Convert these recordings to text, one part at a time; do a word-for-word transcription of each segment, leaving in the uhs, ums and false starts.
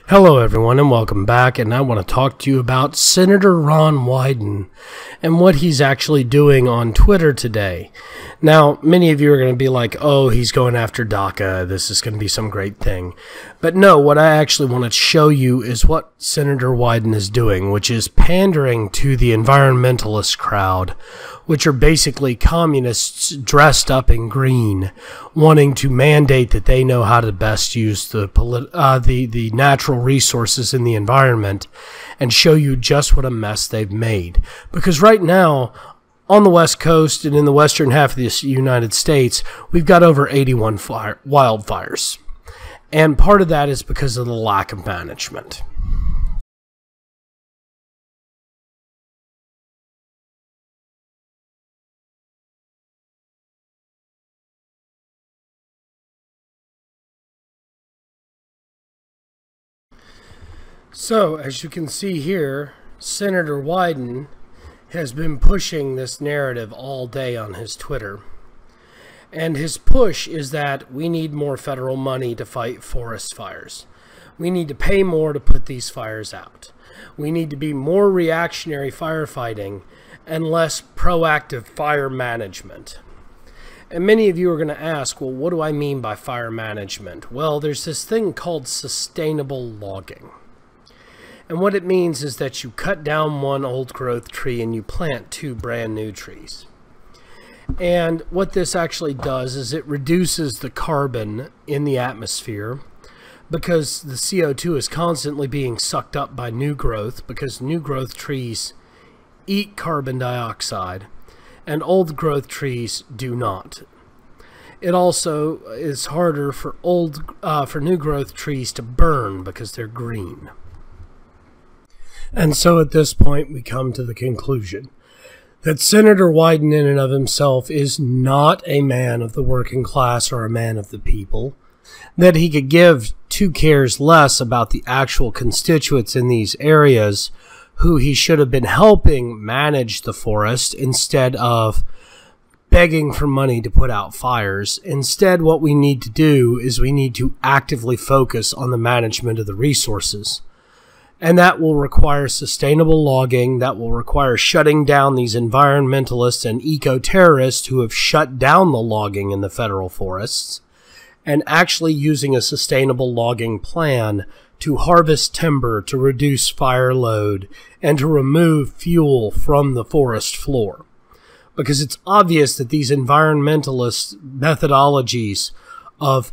Hello everyone and welcome back, and I want to talk to you about Senator Ron Wyden and what he's actually doing on Twitter today. Now, many of you are going to be like, oh, he's going after DACA, this is going to be some great thing. But no, what I actually want to show you is what Senator Wyden is doing, which is pandering to the environmentalist crowd, which are basically communists dressed up in green, wanting to mandate that they know how to best use the polit uh, the, the natural resources in the environment and show you just what a mess they've made. Because right now, on the West Coast and in the western half of the United States, we've got over eighty-one fire wildfires. And part of that is because of the lack of management. So, as you can see here, Senator Wyden has been pushing this narrative all day on his Twitter. And his push is that we need more federal money to fight forest fires. We need to pay more to put these fires out. We need to be more reactionary firefighting and less proactive fire management. And many of you are going to ask, well, what do I mean by fire management? Well, there's this thing called sustainable logging. And what it means is that you cut down one old growth tree and you plant two brand new trees. And what this actually does is it reduces the carbon in the atmosphere, because the C O two is constantly being sucked up by new growth, because new growth trees eat carbon dioxide and old growth trees do not. It also is harder for old uh, for new growth trees to burn because they're green. And so at this point we come to the conclusion that Senator Wyden in and of himself is not a man of the working class or a man of the people, that he could give two cares less about the actual constituents in these areas who he should have been helping manage the forest instead of begging for money to put out fires. Instead, what we need to do is we need to actively focus on the management of the resources. And that will require sustainable logging, that will require shutting down these environmentalists and eco-terrorists who have shut down the logging in the federal forests, and actually using a sustainable logging plan to harvest timber to reduce fire load and to remove fuel from the forest floor. Because it's obvious that these environmentalist methodologies of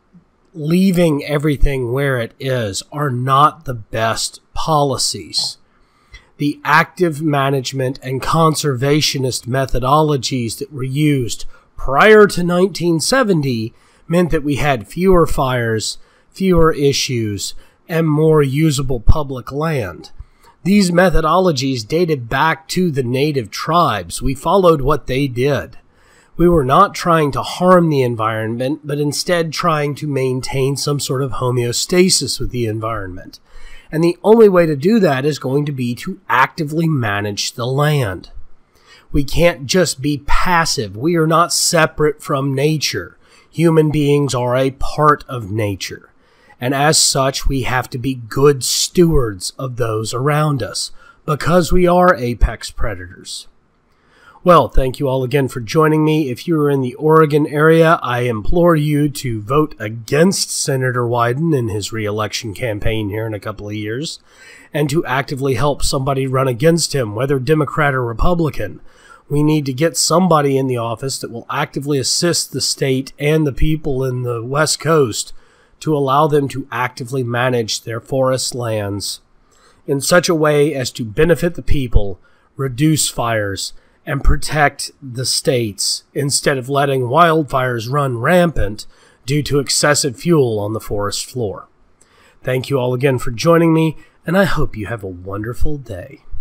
leaving everything where it is are not the best policies. The active management and conservationist methodologies that were used prior to nineteen seventy meant that we had fewer fires, fewer issues, and more usable public land. These methodologies dated back to the native tribes. We followed what they did. We were not trying to harm the environment, but instead trying to maintain some sort of homeostasis with the environment. And the only way to do that is going to be to actively manage the land. We can't just be passive. We are not separate from nature. Human beings are a part of nature. And as such, we have to be good stewards of those around us, because we are apex predators. Well, thank you all again for joining me. If you are in the Oregon area, I implore you to vote against Senator Wyden in his re-election campaign here in a couple of years, and to actively help somebody run against him, whether Democrat or Republican. We need to get somebody in the office that will actively assist the state and the people in the West Coast to allow them to actively manage their forest lands in such a way as to benefit the people, reduce fires, and protect the states instead of letting wildfires run rampant due to excessive fuel on the forest floor. Thank you all again for joining me, and I hope you have a wonderful day.